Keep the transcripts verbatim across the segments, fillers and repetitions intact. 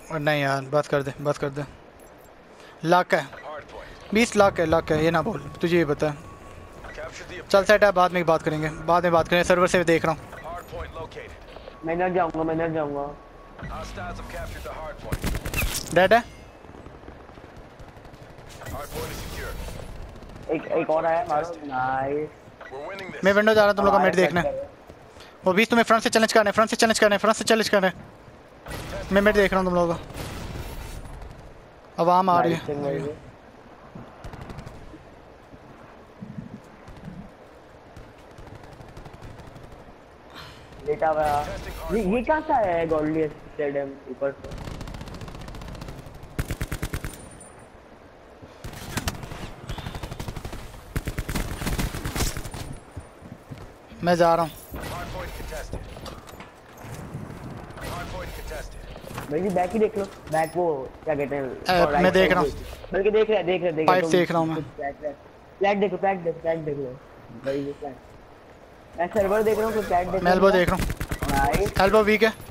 और नहीं यार बस कर दे बस कर दे। लाख है बीस लाख है लाख है ये ना बोल तुझे ये पता है। चल सेट है बाद में बात करेंगे बाद में बात करेंगे सर्वर से देख रहा हूँ। मैं ना जाऊंगा मैं ना जाऊंगा। डेड है एक एक और आया मारो। नाइस मैं विंडो जा रहा हूँ तुम लोग का मिड देखने। वो बीस तुम्हें फ्रंट से चैलेंज करना है फ्रंट से चैलेंज करना है फ्रंट से चैलेंज करना है। मैं मिड देख रहा हूँ तुम लोगों का। आवाम आ रही है। लेटा हुआ ये ये कहाँ से आया है गोल्डी स्टेडियम ऊपर से। मैं जा रहा हूँ। मेरी बैक ही देख लो बैक वो क्या कहते हैं। मैं देख रहा हूँ बल्कि देख रहा है देख रहा है देख पाइप देख रहा हूँ मैं। फ्लैट देखो फ्लैट देखो फ्लैट देख लो भाई ये फ्लैट। मैं सर्वर देख रहा हूँ फ्लैट देख। मैं एल्बो देख रहा हूँ। नाइस एल्बो वीक है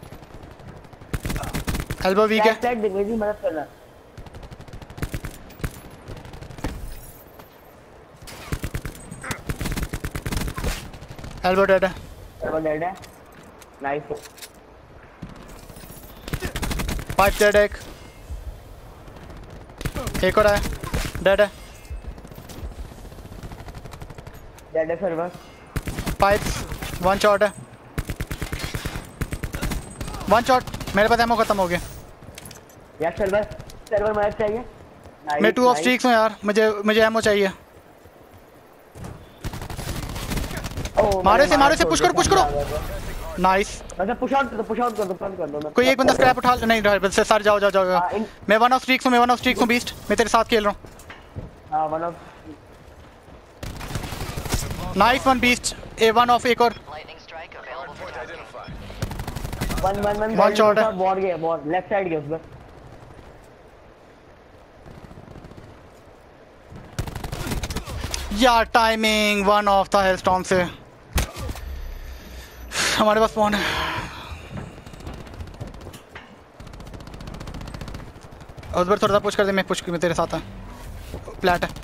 एल्बो वीक है। फ्लैट देख मेरी मदद करना। एल्बो डेड है एल्बो डेड है। नाइस पाइप डेड है एक एक और है डेड है डेड है सर्वर। पाइप वन शॉट है वन शॉट मेरे पास एमो खत्म हो गया यार सर्वर सर्वर मदद चाहिए। मैं टू ऑफ स्ट्रीक्स हूँ यार मुझे मुझे एमो चाहिए। मारे से मारे से पुश करो पुश करो। नाइस अच्छा पुश आउट कर दो पुश आउट कर दो बंद कर दो। कोई एक बंदा स्क्रैप उठा नहीं रहा से सर जाओ जाओ जाओ। मैं वन ऑफ स्ट्रीक्स हूँ मैं वन ऑफ स्ट्रीक्स हूँ बीस्ट मैं तेरे साथ खेल रहा हूँ। हां one off nice one beast a one off एक और one one one one shot है। वॉर गया वॉर लेफ्ट साइड गया उसमें। यार टाइमिंग वन ऑफ था हेलस्टॉर्म से। हमारे पास फोन है उस बार थोड़ा सा पुश कर दे मैं पुश मैं तेरे साथ है फ्लैट है।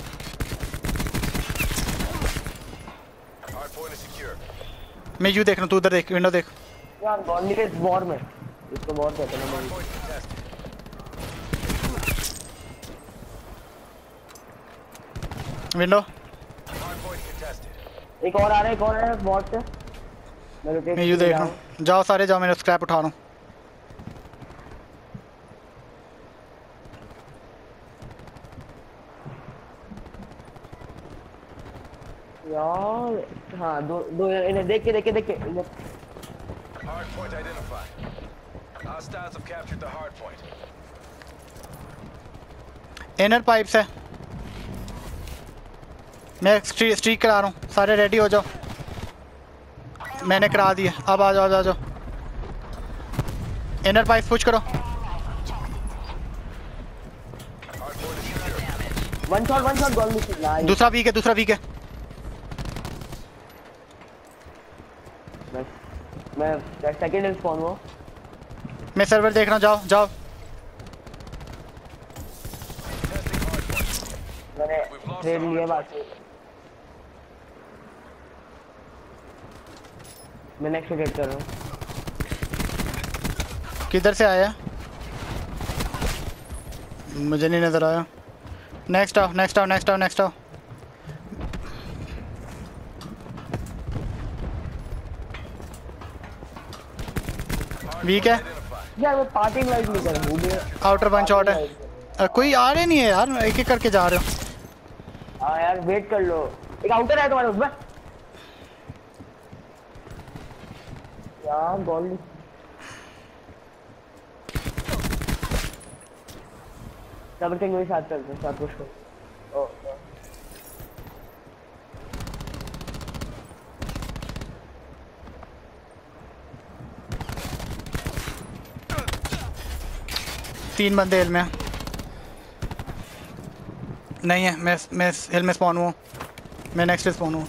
मैं यू देख रहा हूँ तू उधर देख विंडो देख। यार गोल्डी के वॉर में इसको वॉर कहते हैं ना। विंडो एक और आ रहा है एक और है वॉर से। मैं यू देख रहा हूँ जाओ सारे जाओ मैं स्क्रैप उठा रहा हूँ। यार हाँ दो दो इन्हें देख के देख के देख के इनर पाइप्स है। मैं स्ट्री, स्ट्रीक करा रहा हूँ सारे रेडी हो जाओ। मैंने करा दिया अब आ जाओ आ जाओ। इनर पाइप पुश करो। वन शॉट वन शॉट गोल मिस। दूसरा वीक है दूसरा वीक है। मैं सेकंड स्पॉन हूं। मैं सर्वर देख रहा हूँ जाओ जाओ। मैंने ट्रेड लिया बाकी मैं नेक्स्ट ट्रेड कर रहा हूँ। किधर से आया मुझे नहीं नजर आया। नेक्स्ट आओ नेक्स्ट आओ नेक्स्ट आओ नेक्स्ट आओ। वीक है यार वो पार्टी लाइट नहीं कर रहा। आउटर वन शॉट है। कोई आ रहे नहीं है यार एक एक करके जा रहे हो। हाँ यार वेट कर लो एक आउटर है तुम्हारे उसमें। यार गोल डबल टिंग मेरे साथ चलते हैं साथ पुश करो। ओ तीन बंदे हिल में नहीं है। मैं मैं हिल में स्पॉन हूँ मैं नेक्स्ट स्पॉन हूँ।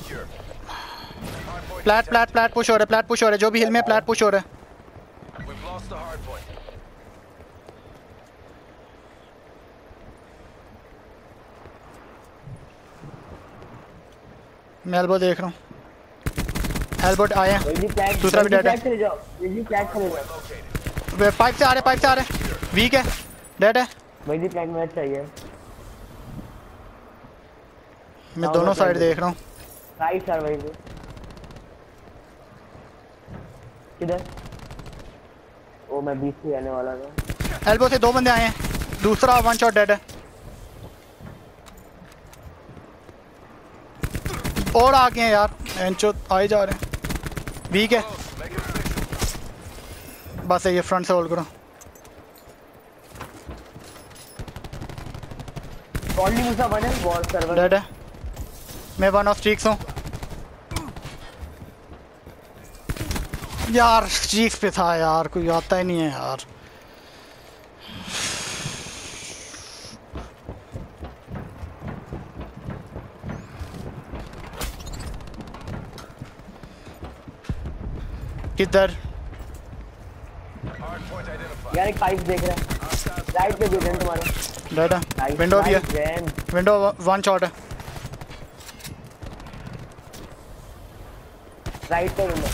प्लैट प्लैट प्लैट पुश हो रहा है प्लैट पुश हो रहा है जो भी हिल में प्लैट पुश हो रहा है। lost the hard point. मैं एल्बो देख रहा हूँ। एल्बो आए हैं, दूसरा भी डेड है। चले जाओ, जी फ्लैग चले जाओ। वे पाइप से आ रहे, पाइप से आ रहे, वीक है, डेड है। भाई जी फ्लैग मैच चाहिए। मैं दोनों साइड देख रहा हूँ। राइट सर भाई जी। किधर? ओ मैं बीच से आने वाला था। एल्बो से दो बंदे आए हैं, दूसरा वन शॉट डेड है। और आ गए हैं यार, एंचो आए जा रहे हैं। वीक है, बस ये फ्रंट से होल्ड करो। ओनली मुसा वन है, वॉल सर्वर डेड है। मैं वन ऑफ स्ट्रीक्स हूँ यार, स्ट्रीक्स पे था यार, कोई आता ही नहीं है यार। किधर? यार एक पाइप देख रहा है, राइट पे भी है तुम्हारे। डेड है, विंडो भी है, विंडो वन शॉट है। राइट पे विंडो।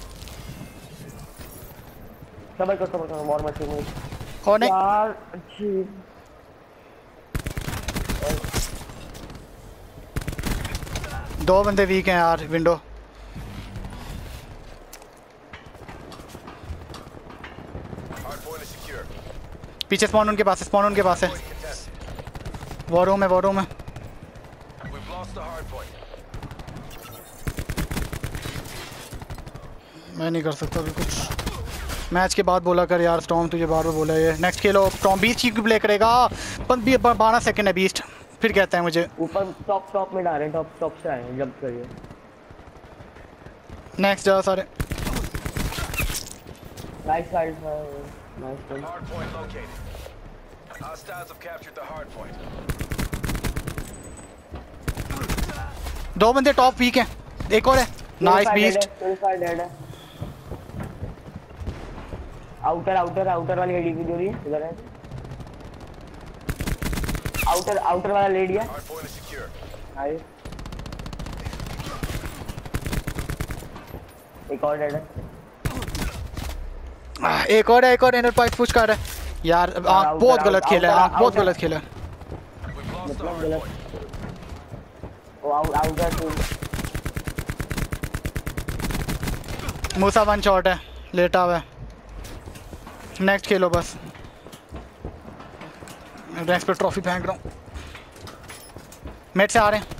सबर करो सबर करो, वॉर मशीन में कौन है यार? अच्छी दो बंदे वीक हैं यार। विंडो पीछे स्पॉन उनके पास है, स्पॉन उनके पास है। वॉर रूम है, वॉर रूम है। मैं नहीं कर सकता अभी कुछ। मैच के बाद बोला कर यार स्टॉर्म, तुझे बार बार बोला ये। नेक्स्ट खेलो स्टॉर्म, बीस्ट की प्ले करेगा। पर बारह सेकंड है बीस्ट, फिर कहता है मुझे ऊपर टॉप टॉप में डाल रहे हैं, टॉप टॉप से आए हैं, जंप करिए। नेक्स्ट जा सारे। Nice side nice one. Hard point located. Hostiles have captured the hard point. दो बंदे टॉप वीक हैं, एक और है। Nice beast. डेड है। आउटर आउटर आउटर वाली एडी जो रही है इधर है। आउटर आउटर वाला ले लिया। Hard point is secure. Nice. एक और डेड है। आह, एक और है, एक और इनर पाइप पुश कर रहा है यार। आंख बहुत गलत खेला है, आंख बहुत गलत खेला है। मतलब गलत। वो out outer two. Musa one shot है, लेटा हुआ है। नेक्स्ट खेलो बस। नेक्स्ट पे ट्रॉफी फेंक रहा हूँ। मिड से आ रहे हैं।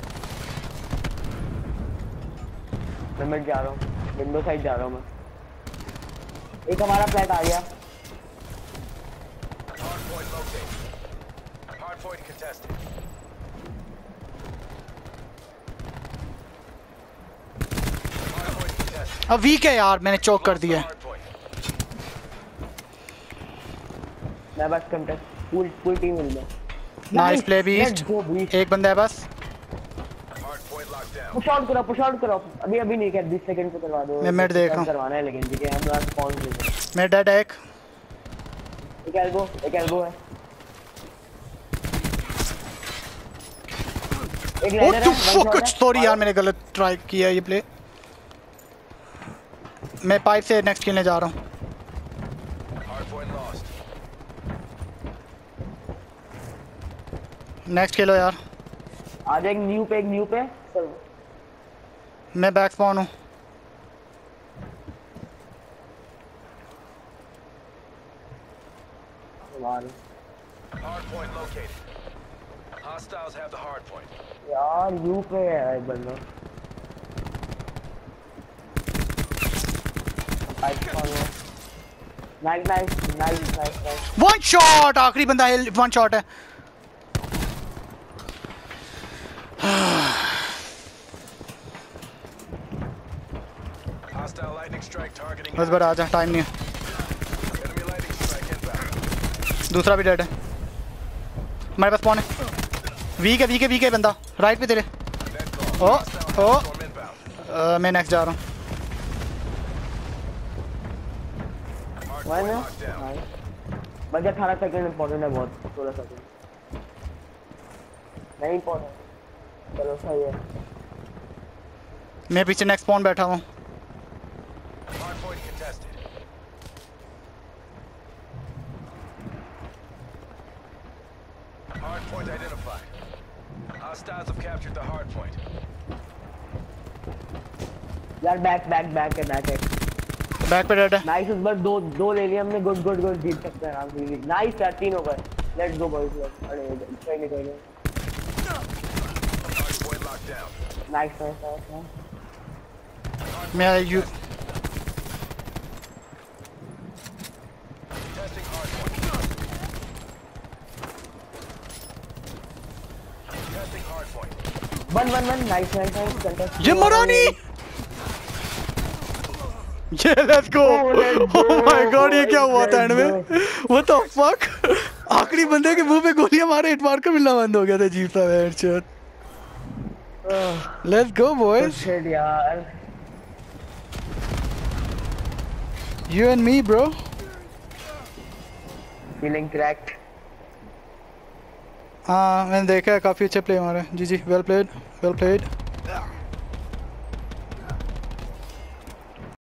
मैं मिड जा रहा हूँ, विंडो साइड जा रहा हूँ मैं। एक हमारा फ्लैट आ गया। Hard point located. Hard point contested. Hard point contested. अब वीक है यार, मैंने चौक कर दिया है। Hard point. मैं बस कंटेस्ट फुल फुल टीम मिल गया। Nice play beast. एक बंदा है बस। Hard point locked down. Push out करो, पुश आउट करो। अभी अभी नहीं कर, बीस सेकंड पे करवा दो। मैं मिड देख रहा हूँ। करवाना है लेकिन ठीक है, हम लोग स्पॉन दे दो। मैं डेड है। एक एक एल्बो, एक एल्बो है। एक लेडर है। फक, सॉरी यार, मैंने गलत ट्राई किया ये प्ले। मैं पाइप से नेक्स्ट खेलने जा रहा हूँ। Hard point lost. नेक्स्ट खेलो यार। आज एक न्यू पे, एक न्यू पे चल। मैं बैक स्पॉन हूँ। Hard point located. Hostiles have the hard point. यार यू पे है एक बंदा। Nice nice nice nice. One shot, आखिरी बंदा है, वन शॉट है। Hostile lightning strike targeting. बस बार आजा, टाइम नहीं है। Enemy lightning strike inbound. दूसरा भी डेड है। हमारे पास कौन है? वीक है, वीक है, वीक है बंदा। राइट पे तेरे। Net call. ओ Hostile ओ storm inbound. अ, मैं नेक्स्ट जा रहा हूँ। Hard वन है locked down. बस अठारह सेकंड इंपॉर्टेंट है बहुत सोलह सेकंड नहीं इंपॉर्टेंट चलो सही है मैं पीछे नेक्स्ट पॉन बैठा हूँ Hardpoint contested. Hardpoint identified. Hostiles have captured the hardpoint. यार बैक बैक बैक है बैक है बैक पे डेड है नाइस इस बार दो दो ले लिए हमने गुड गुड गुड जीत सकते हैं आराम से नाइस यार तीन हो गए लेट्स गो बॉयज अरे कोई नहीं कोई नहीं Hardpoint locked down. Nice nice nice मैं you Testing hardpoint. Testing hardpoint. One one one nice nice nice contest ये मरानी ये let's go oh my god ये क्या हुआ था एंड में व्हाट द फक आखिरी बंदे के मुंह पे गोलियां मारे हिट मार कर मिलना बंद हो गया था अजीब सा headshot let's go boys shit यार you and me bro feeling cracked हाँ मैंने देखा है काफी अच्छे प्ले मारे G G well played well played